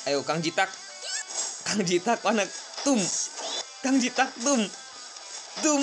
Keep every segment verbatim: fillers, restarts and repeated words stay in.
Ayo Kang Jitak. Kang Jitak mana? Tum. Kang Jitak tum. Tum.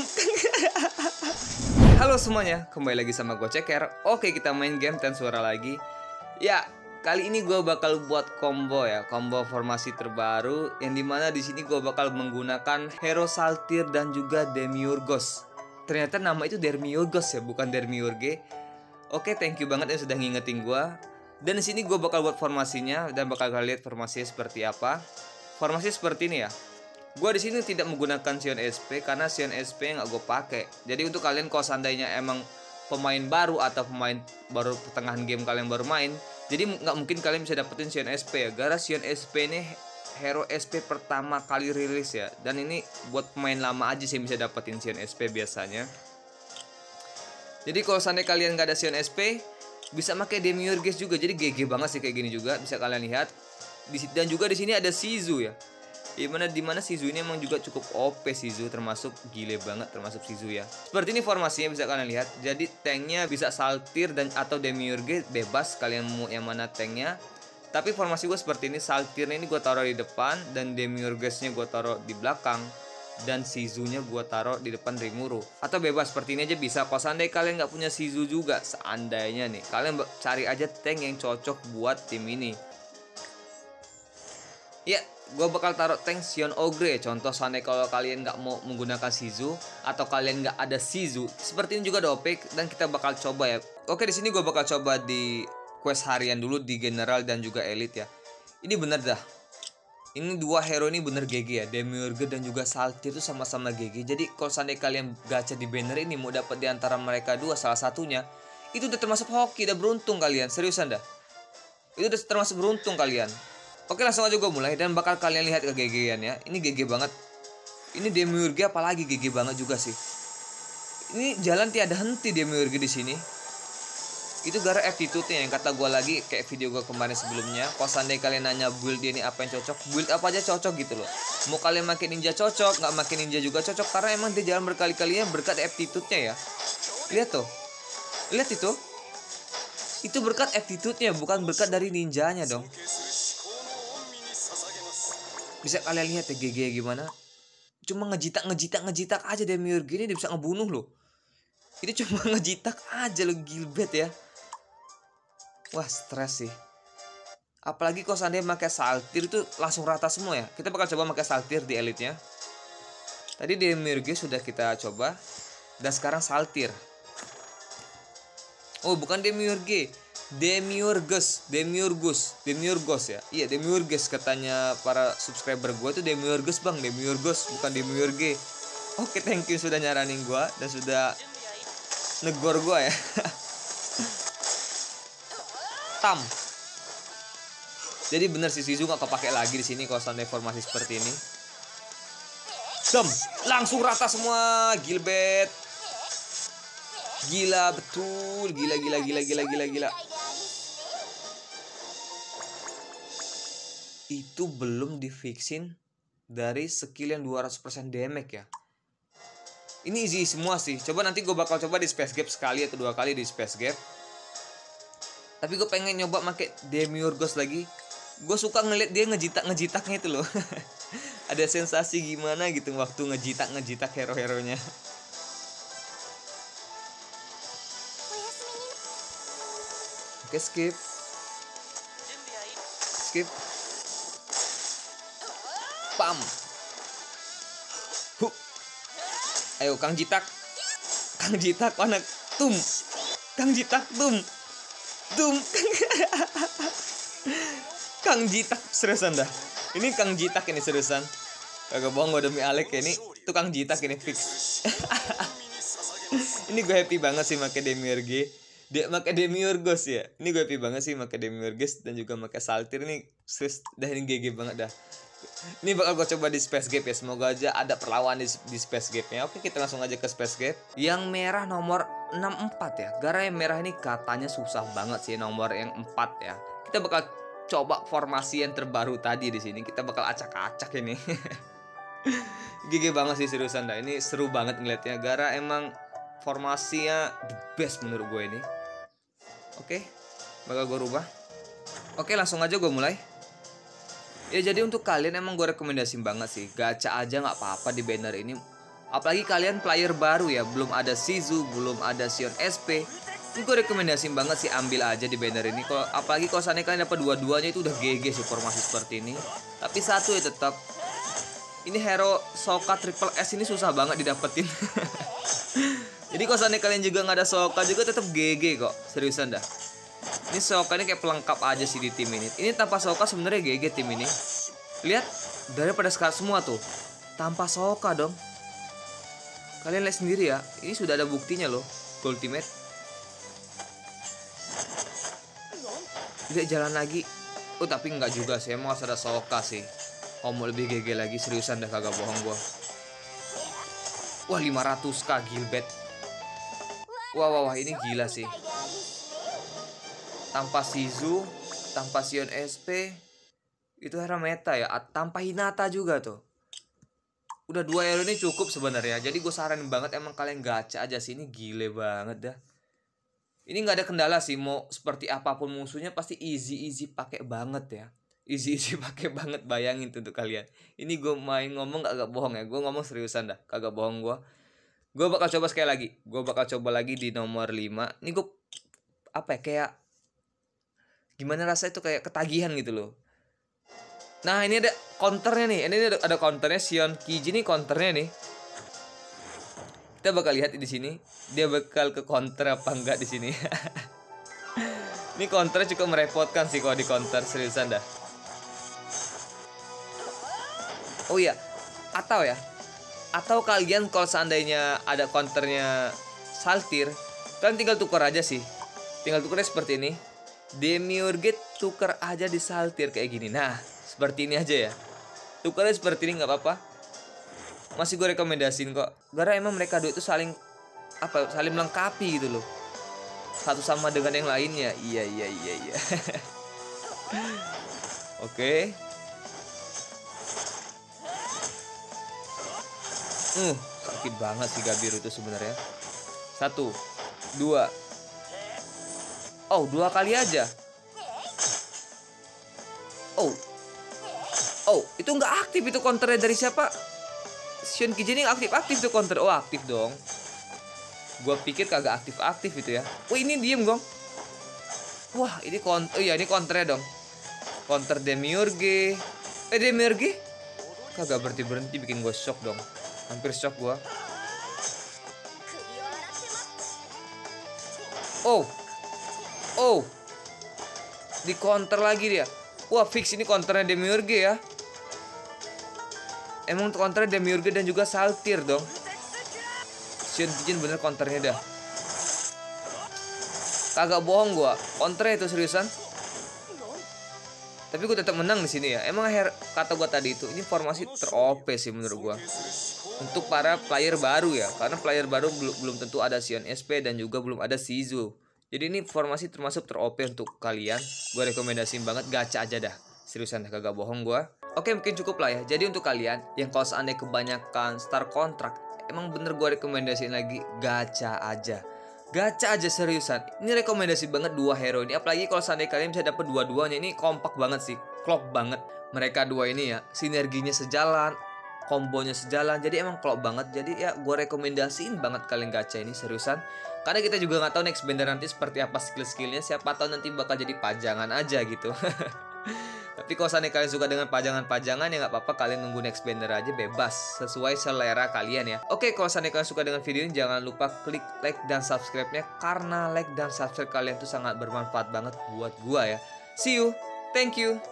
Halo semuanya, kembali lagi sama gue Ceker. Oke, kita main game Ten Suara lagi. Ya, kali ini gue bakal buat combo ya, combo formasi terbaru yang dimana di sini gue bakal menggunakan Hero Saltir dan juga Demiurgos. Ternyata nama itu Demiurgos ya, bukan Demiurge. Oke, thank you banget yang sudah ngingetin gue. Dan di sini gue bakal buat formasinya dan bakal kalian lihat formasinya seperti apa. Formasi seperti ini ya. Gue di sini tidak menggunakan Sion S P karena Sion S P nggak gue pakai. Jadi untuk kalian kalau seandainya emang pemain baru atau pemain baru pertengahan game kalian baru main, jadi nggak mungkin kalian bisa dapetin Sion S P ya. Gara Sion S P ini hero S P pertama kali rilis ya. Dan ini buat pemain lama aja sih yang bisa dapetin Sion S P biasanya. Jadi kalau seandainya kalian nggak ada Sion S P, bisa pakai Demiurgos juga. Jadi G G banget sih kayak gini juga. Bisa kalian lihat. Dan juga di sini ada Shizu ya. Dimana dimana Shizu ini emang juga cukup O P. Shizu termasuk gile banget termasuk Shizu ya. Seperti ini formasinya bisa kalian lihat. Jadi tanknya bisa Saltir dan atau Demiurgos, bebas kalian mau yang mana tanknya. Tapi formasi gue seperti ini. Saltirnya ini gue taruh di depan dan Demiurgosnya gue taruh di belakang. Dan Shizunya gue taruh di depan Rimuru. Atau bebas seperti ini aja bisa. Kalau seandainya kalian nggak punya Shizu juga, seandainya nih, kalian cari aja tank yang cocok buat tim ini. Ya, gue bakal taruh tank Sion Ogre. Contoh seandainya kalau kalian nggak mau menggunakan Shizu atau kalian nggak ada Shizu, seperti ini juga ada O P dan kita bakal coba ya. Oke, di sini gue bakal coba di quest harian dulu di General dan juga Elite ya. Ini bener dah. Ini dua hero ini bener G G ya. Demiurge dan juga Saltir itu sama-sama G G. Jadi kalau seandainya kalian gacha di banner ini mau dapat di antara mereka dua salah satunya, itu udah termasuk hoki, udah beruntung kalian. Seriusan dah. Itu udah termasuk beruntung kalian. Oke, langsung aja gue mulai dan bakal kalian lihat ke G G-an ya. Ini G G banget. Ini Demiurge apalagi G G banget juga sih. Ini jalan tiada henti Demiurge di sini. Itu gara attitude-nya yang kata gue lagi kayak video gue kemarin sebelumnya. Kalau seandainya kalian nanya build dia ini apa yang cocok, build apa aja cocok gitu loh. Mau kalian makin ninja cocok, nggak makin ninja juga cocok karena emang dia jalan berkali-kalinya berkat attitude-nya ya. Lihat tuh, lihat itu, itu berkat attitude-nya bukan berkat dari ninjanya dong. Bisa kalian lihat ya G G gimana? Cuma ngejitak ngejitak ngejitak aja Demiurge ini dia bisa ngebunuh loh. Ini cuma ngejitak aja lo Gilbert ya. Wah, stres sih. Apalagi kalau seandainya pakai Saltir itu langsung rata semua ya. Kita bakal coba pakai Saltir di elite-nya. Tadi Demiurge sudah kita coba. Dan sekarang Saltir. Oh, bukan Demiurge. Demiurgos, Demiurgos, Demiurgos ya. Iya, Demiurgos katanya para subscriber gue tuh Demiurgos bang, Demiurgos bukan Demiurge. Oke, thank you sudah nyaranin gue dan sudah negor gue ya. Tam. Jadi bener sih Shizu gak kepake lagi di sini kalau standar formasi seperti ini. Dem, langsung rata semua Gilbert. Gila betul, gila gila gila gila gila gila. Itu belum difixin dari skill yang dua ratus persen damage ya. Ini easy semua sih. Coba nanti gue bakal coba di space gap sekali atau dua kali di space gap. Tapi gue pengen nyoba pakai Demiurgos lagi. Gue suka ngeliat dia ngejitak-ngejitaknya itu loh. Ada sensasi gimana gitu waktu ngejitak-ngejitak hero-heronya. Oke, skip. Skip. Pam. Huh. Ayo Kang Jitak. Kang Jitak mana? Tum. Kang Jitak tum. Tum. Kang Jitak seriusan dah. Ini Kang Jitak ini seriusan. Kagak bohong gue demi Alek ya, ini tuh Kang Jitak ini fix. Ini gue happy banget sih pakai Demiurge. Dia pakai Demiurgos ya. Ini gue happy banget sih pakai Demiurgos dan juga pakai Saltir nih. Serius dah ini G G banget dah. Ini bakal gue coba di space gap ya. Semoga aja ada perlawanan di, di space gapnya. Oke, kita langsung aja ke space gap. Yang merah nomor enam puluh empat ya. Gara yang merah ini katanya susah banget sih nomor yang empat ya. Kita bakal coba formasi yang terbaru tadi di sini. Kita bakal acak-acak ini. G G banget sih seriusan dah. Ini seru banget ngeliatnya. Gara emang formasinya the best menurut gue ini. Oke, bakal gue rubah. Oke, langsung aja gue mulai. Ya jadi untuk kalian emang gue rekomendasiin banget sih, gacha aja nggak apa-apa di banner ini. Apalagi kalian player baru ya, belum ada Shizu, belum ada Sion S P. Ini gue rekomendasiin banget sih, ambil aja di banner ini. Kalau apalagi kalau seandainya kalian dapat dua-duanya itu udah G G sih formasi seperti ini. Tapi satu ya tetap, ini hero Sokka Triple S ini susah banget didapetin. Jadi kalau seandainya kalian juga nggak ada Sokka juga tetap G G kok, seriusan dah. Ini Sokka ini kayak pelengkap aja sih di tim ini. Ini tanpa Sokka sebenarnya G G tim ini. Lihat, daripada scar semua tuh, tanpa Sokka dong. Kalian lihat sendiri ya, ini sudah ada buktinya loh, ultimate. Lihat jalan lagi. Oh tapi nggak juga sih, emang harus ada Sokka sih. Oh mau lebih G G lagi, seriusan dah kagak bohong gua. Wah lima ratus k Gilbert. Wah wah wah ini gila sih. Tanpa Shizu, tanpa Sion S P, itu hero meta ya. Tanpa Hinata juga tuh. Udah dua hero ini cukup sebenarnya. Jadi gue saranin banget emang kalian gacha aja sih, ini gile banget dah. Ini nggak ada kendala sih, mau seperti apapun musuhnya pasti easy easy pakai banget ya. Easy easy pakai banget, bayangin tuh untuk kalian. Ini gue main ngomong gak, gak bohong ya, gue ngomong seriusan dah, kagak bohong gue. Gue bakal coba sekali lagi, gue bakal coba lagi di nomor lima. Ini gue apa ya, kayak gimana rasa itu, kayak ketagihan gitu loh. Nah ini ada counternya nih, ini ada, ada counternya Sion Kiji nih, counternya nih. Kita bakal lihat di sini dia bakal ke counter apa enggak di sini. Ini counternya cukup merepotkan sih kalau di counter, seriusan dah. Oh iya, atau ya, atau kalian kalau seandainya ada counternya Saltir, kalian tinggal tukar aja sih, tinggal tukarnya seperti ini. Demiurge tuker aja di Saltir kayak gini. Nah seperti ini aja ya, tukarnya seperti ini nggak apa-apa. Masih gue rekomendasiin kok, karena emang mereka dua itu saling apa, saling melengkapi gitu loh, satu sama dengan yang lainnya. Iya iya iya iya. Oke. Uh, sakit banget sih Gabiru itu sebenarnya. Satu, dua. Oh, dua kali aja. Oh, oh, itu nggak aktif itu counternya dari siapa? Sion Kiji ini aktif-aktif tuh counter. Oh, aktif dong. Gua pikir kagak aktif-aktif itu ya. Oh, ini diem gong. Wah, ini counter. Oh iya, ini counternya dong. Counter Demiurge. Eh, Demiurge? Kagak berhenti-berhenti, bikin gue shock dong. Hampir shock gua. Oh. Oh. Di counter lagi dia. Wah, fix ini counternya Demiurge ya. Emang counternya Demiurge dan juga Saltir dong. Sion Kijin bener counternya dah. Kagak bohong gua, counternya itu seriusan. Tapi gue tetap menang di sini ya. Emang her kata gua tadi itu, ini formasi ter-O P sih menurut gua. Untuk para player baru ya, karena player baru belum belum tentu ada Sion S P dan juga belum ada Shizu. Jadi ini formasi termasuk ter-O P untuk kalian. Gue rekomendasiin banget gacha aja dah. Seriusan dah, kagak bohong gue. Oke, mungkin cukup lah ya. Jadi untuk kalian yang kalau seandainya kebanyakan star kontrak, emang bener gue rekomendasiin lagi gacha aja. Gacha aja seriusan. Ini rekomendasi banget dua hero ini. Apalagi kalau seandainya kalian bisa dapet dua-duanya, ini kompak banget sih. Klop banget. Mereka dua ini ya, sinerginya sejalan, kombonya sejalan, jadi emang klop banget. Jadi ya gue rekomendasiin banget kalian gacha ini seriusan, karena kita juga nggak tahu next bender nanti seperti apa skill-skillnya. Siapa tahu nanti bakal jadi pajangan aja gitu. Tapi kalau seandainya kalian suka dengan pajangan-pajangan ya nggak apa-apa, kalian nunggu next bender aja, bebas sesuai selera kalian ya. Oke, kalau seandainya kalian suka dengan video ini, jangan lupa klik like dan subscribe-nya, karena like dan subscribe kalian tuh sangat bermanfaat banget buat gua ya. See you, thank you.